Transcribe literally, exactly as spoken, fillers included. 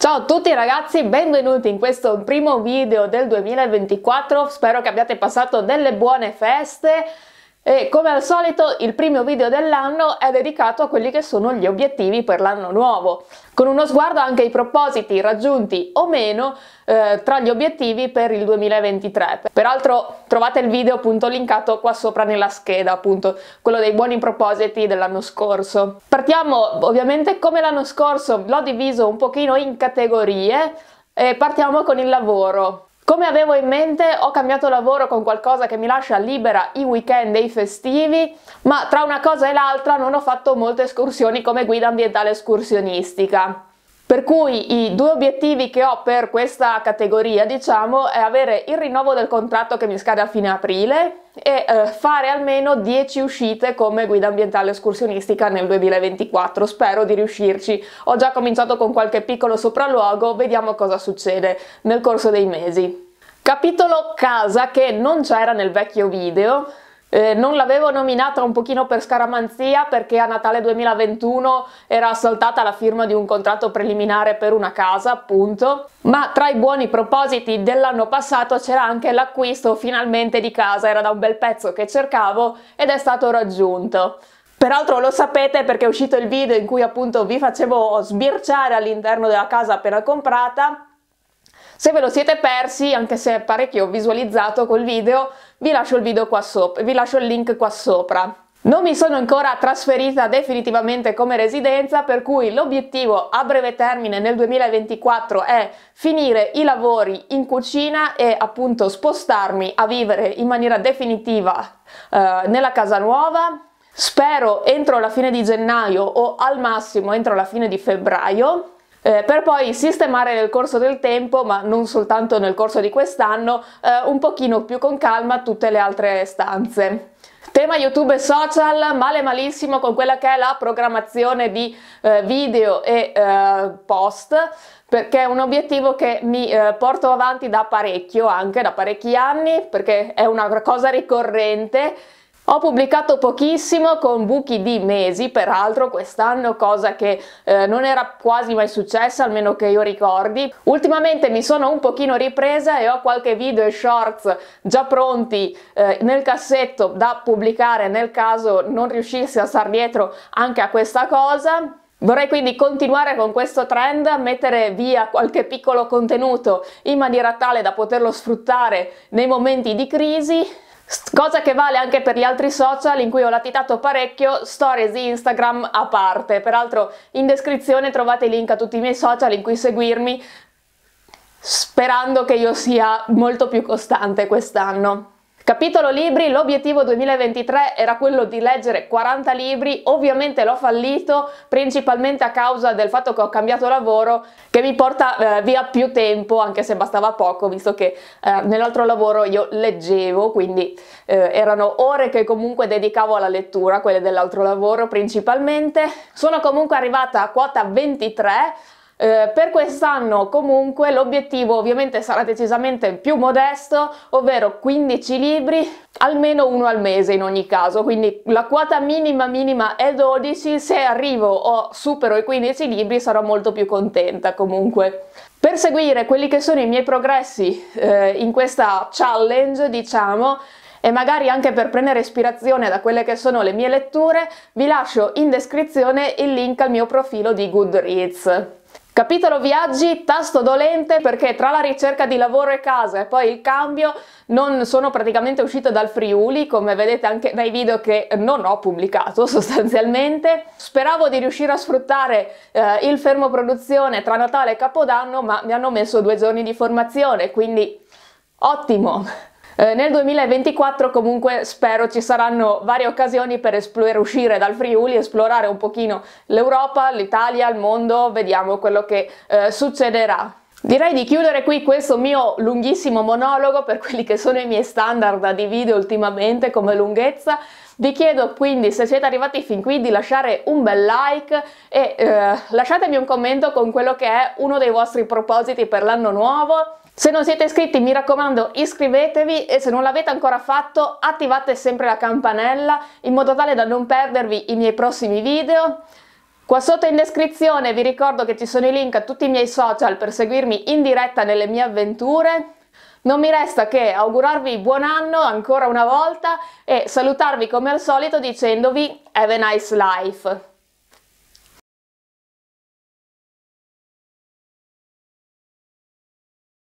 Ciao a tutti ragazzi, benvenuti in questo primo video del duemilaventiquattro, spero che abbiate passato delle buone feste e come al solito il primo video dell'anno è dedicato a quelli che sono gli obiettivi per l'anno nuovo, con uno sguardo anche ai propositi raggiunti o meno eh, tra gli obiettivi per il duemilaventitré. Peraltro trovate il video appunto linkato qua sopra nella scheda, appunto quello dei buoni propositi dell'anno scorso. Partiamo ovviamente come l'anno scorso, l'ho diviso un pochino in categorie e partiamo con il lavoro. Come avevo in mente ho cambiato lavoro con qualcosa che mi lascia libera i weekend e i festivi, ma tra una cosa e l'altra non ho fatto molte escursioni come guida ambientale escursionistica. Per cui i due obiettivi che ho per questa categoria, diciamo, è avere il rinnovo del contratto che mi scade a fine aprile e eh, fare almeno dieci uscite come guida ambientale escursionistica nel duemilaventiquattro. Spero di riuscirci. Ho già cominciato con qualche piccolo sopralluogo, vediamo cosa succede nel corso dei mesi. Capitolo casa che non c'era nel vecchio video. Eh, non l'avevo nominata un pochino per scaramanzia perché a Natale duemilaventuno era saltata la firma di un contratto preliminare per una casa, appunto, ma tra i buoni propositi dell'anno passato c'era anche l'acquisto finalmente di casa, era da un bel pezzo che cercavo ed è stato raggiunto. Peraltro lo sapete perché è uscito il video in cui appunto vi facevo sbirciare all'interno della casa appena comprata. Se ve lo siete persi, anche se parecchio visualizzato col video, vi lascio il video qua sopra, vi lascio il link qua sopra. Non mi sono ancora trasferita definitivamente come residenza, per cui l'obiettivo a breve termine nel duemilaventiquattro è finire i lavori in cucina e appunto spostarmi a vivere in maniera definitiva eh, nella casa nuova. Spero entro la fine di gennaio o al massimo entro la fine di febbraio. Eh, per poi sistemare nel corso del tempo, ma non soltanto nel corso di quest'anno, eh, un pochino più con calma tutte le altre stanze. Tema YouTube e social, male malissimo con quella che è la programmazione di eh, video e eh, post, perché è un obiettivo che mi eh, porto avanti da parecchio, anche da parecchi anni, perché è una cosa ricorrente. Ho pubblicato pochissimo con buchi di mesi, peraltro quest'anno, cosa che eh, non era quasi mai successa, almeno che io ricordi. Ultimamente mi sono un pochino ripresa e ho qualche video e shorts già pronti eh, nel cassetto da pubblicare nel caso non riuscissi a star dietro anche a questa cosa. Vorrei quindi continuare con questo trend, mettere via qualche piccolo contenuto in maniera tale da poterlo sfruttare nei momenti di crisi. Cosa che vale anche per gli altri social in cui ho latitato parecchio, stories di Instagram a parte. Peraltro in descrizione trovate i link a tutti i miei social in cui seguirmi, sperando che io sia molto più costante quest'anno. Capitolo libri, l'obiettivo duemilaventitré era quello di leggere quaranta libri, ovviamente l'ho fallito principalmente a causa del fatto che ho cambiato lavoro che mi porta eh, via più tempo, anche se bastava poco, visto che eh, nell'altro lavoro io leggevo, quindi eh, erano ore che comunque dedicavo alla lettura, quelle dell'altro lavoro principalmente. Sono comunque arrivata a quota ventitré. Eh, per quest'anno comunque l'obiettivo ovviamente sarà decisamente più modesto, ovvero quindici libri, almeno uno al mese in ogni caso, quindi la quota minima minima è dodici, se arrivo o supero i quindici libri sarò molto più contenta comunque. Per seguire quelli che sono i miei progressi eh, in questa challenge, diciamo, e magari anche per prendere ispirazione da quelle che sono le mie letture, vi lascio in descrizione il link al mio profilo di Goodreads. Capitolo viaggi, tasto dolente perché tra la ricerca di lavoro e casa e poi il cambio non sono praticamente uscita dal Friuli, come vedete anche dai video che non ho pubblicato sostanzialmente. Speravo di riuscire a sfruttare eh, il fermo produzione tra Natale e Capodanno, ma mi hanno messo due giorni di formazione, quindi ottimo! Eh, nel duemilaventiquattro comunque spero ci saranno varie occasioni per esplorare, uscire dal Friuli, esplorare un pochino l'Europa, l'Italia, il mondo, vediamo quello che eh, succederà. Direi di chiudere qui questo mio lunghissimo monologo per quelli che sono i miei standard di video ultimamente come lunghezza. Vi chiedo quindi, se siete arrivati fin qui, di lasciare un bel like e eh, lasciatemi un commento con quello che è uno dei vostri propositi per l'anno nuovo. Se non siete iscritti, mi raccomando, iscrivetevi e se non l'avete ancora fatto, attivate sempre la campanella in modo tale da non perdervi i miei prossimi video. Qua sotto in descrizione vi ricordo che ci sono i link a tutti i miei social per seguirmi in diretta nelle mie avventure. Non mi resta che augurarvi buon anno ancora una volta e salutarvi come al solito dicendovi Have a nice life!